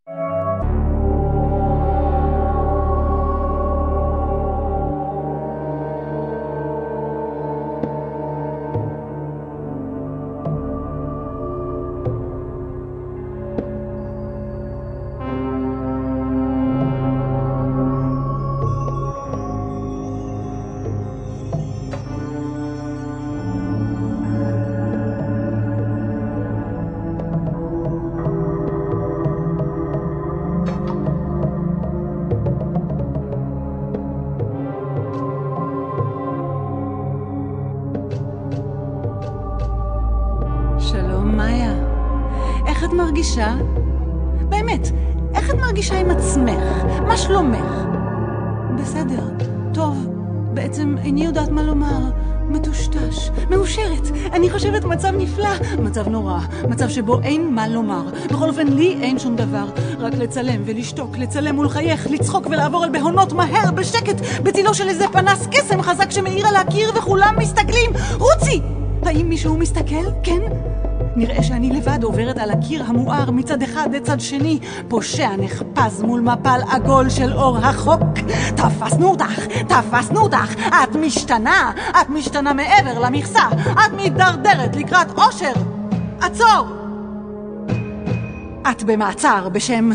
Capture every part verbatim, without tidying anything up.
מרגישה? באמת, איך את מרגישה עם עצמך? מה שלומך? בסדר, טוב, בעצם איני יודעת מה לומר. מטושטש, מאושרת, אני חושבת מצב נפלא, מצב נורא, מצב שבו אין מה לומר. בכל אופן, לי אין שום דבר, רק לצלם ולשתוק, לצלם ולחייך, לצחוק ולעבור על בהונות מהר, בשקט, בצילו של איזה פנס קסם חזק שמאיר על הקיר וכולם מסתכלים. רוצי! האם מישהו מסתכל? כן? נראה שאני לבד עוברת על הקיר המואר מצד אחד לצד שני, פושע נחפז מול מפל עגול של אור החוק. תפסנו אותך, תפסנו אותך, את משתנה, את משתנה מעבר למכסה, את מתדרדרת לקראת אושר. עצור! את במעצר בשם...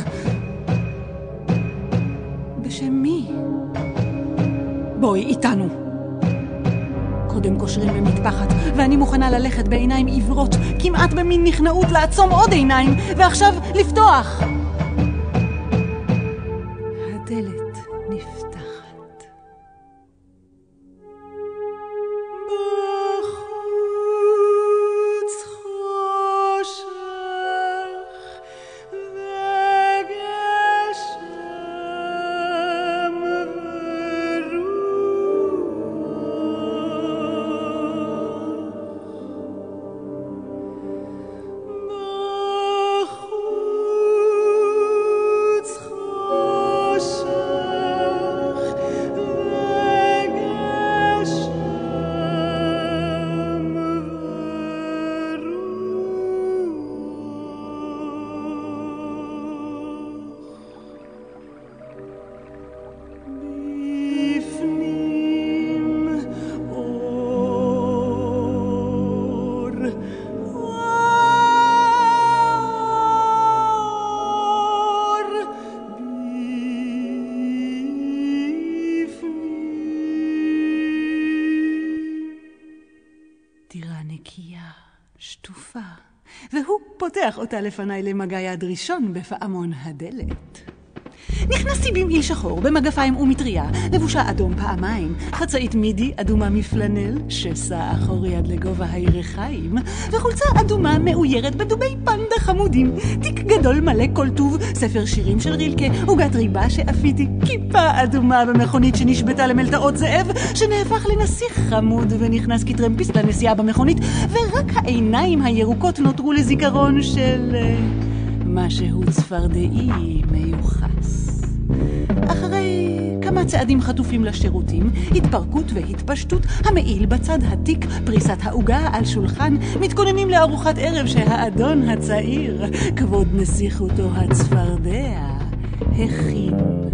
בשם מי? בואי איתנו. קודם קושרים במטפחת, ואני מוכנה ללכת בעיניים עיוורות, כמעט במין נכנעות לעצום עוד עיניים, ועכשיו לפתוח. הדלת נפתחת. בחוץ חושך וגשם שטופה, והוא פותח אותה לפניי למגע יד ראשון בפעמון הדלת. נכנסתי במעיל שחור, במגפיים ומטריה, לבושה אדום פעמיים, חצאית מידי אדומה מפלנל, שסע אחורי עד לגובה הירכיים, וחולצה אדומה מאוירת בדובי פנדה חמודים, תיק גדול מלא כל טוב, ספר שירים של רילקה, עוגת ריבה שאפיתי, כיפה אדומה במכונית שנשבתה למלטעות זאב, שנהפך לנסיך חמוד ונכנס כטרמפיסט לנסיעה במכונית, ורק העיניים הירוקות נותרו לזיכרון של משהו צפרדעי מיוחס. אחרי כמה צעדים חטופים לשירותים, התפרקות והתפשטות, המעיל בצד התיק, פריסת העוגה על שולחן, מתכוננים לארוחת ערב שהאדון הצעיר, כבוד נסיכותו הצפרדע, הכין.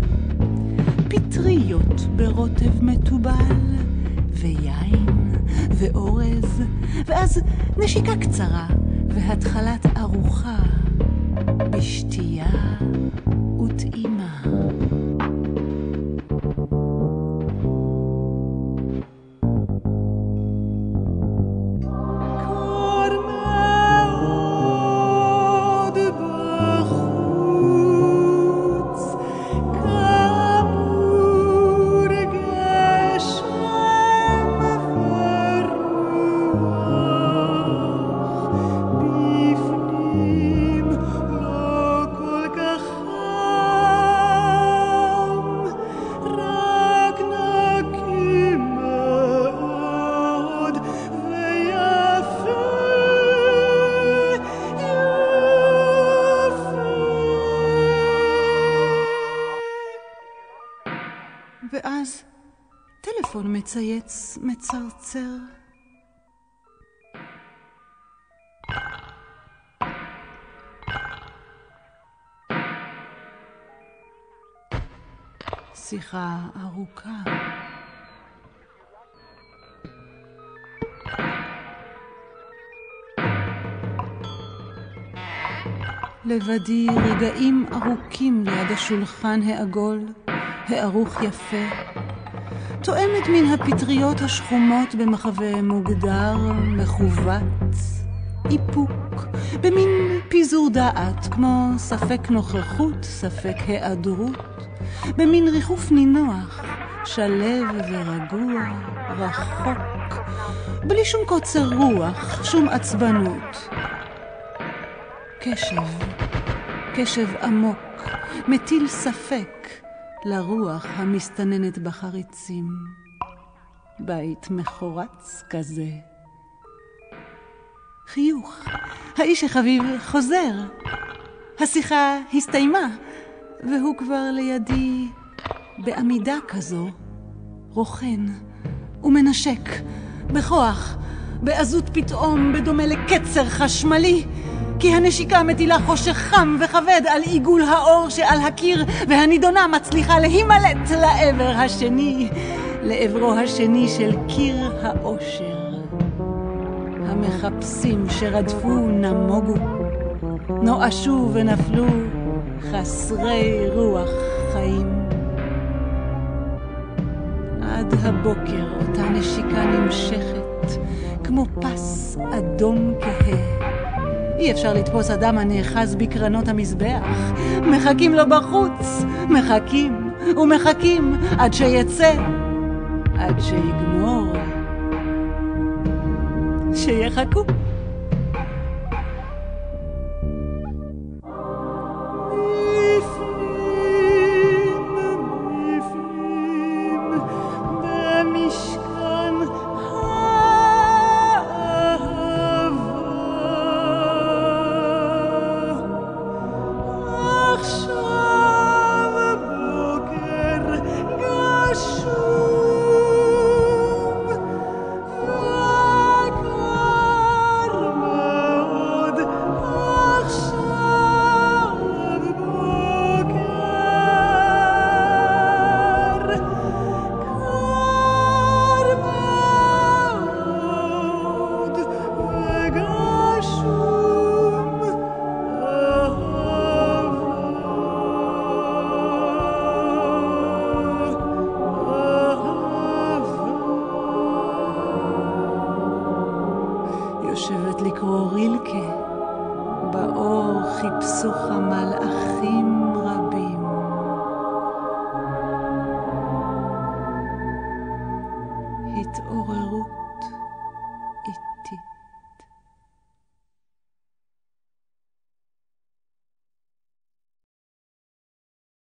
פטריות ברוטב מטובל, ויין, ואורז, ואז נשיקה קצרה, והתחלת ארוחה, בשתייה וטעימה. ואז טלפון מצייץ, מצרצר. שיחה ארוכה. לבדי רגעים ארוכים ליד השולחן העגול, הערוך יפה, תואמת מן הפטריות השחומות במחווה מוגדר, מכוות, איפוק, במין פיזור דעת, כמו ספק נוכחות, ספק היעדרות, במין ריחוף נינוח, שלב ורגוע, רחוק, בלי שום קוצר רוח, שום עצבנות. קשב, קשב עמוק, מטיל ספק לרוח המסתננת בחריצים. בית מחורץ כזה. חיוך, האיש החביב חוזר. השיחה הסתיימה, והוא כבר לידי בעמידה כזו, רוחן ומנשק, בכוח, בעזות פתאום, בדומה לקצר חשמלי, כי הנשיקה מטילה חושך חם וכבד על עיגול האור שעל הקיר, והנידונה מצליחה להימלט לעבר השני, לעברו השני של קיר האושר. המחפשים שרדפו נמוגו, נואשו ונפלו חסרי רוח חיים. עד הבוקר אותה נשיקה נמשכת, כמו פס אדום כהה. אי אפשר לתפוס אדם הנאחז בקרנות המזבח. מחכים לו בחוץ, מחכים ומחכים עד שיצא, עד שיגמור. שיחכו. יושבת לקרוא רילקה, באור חיפשוך מלאכים רבים. התעורר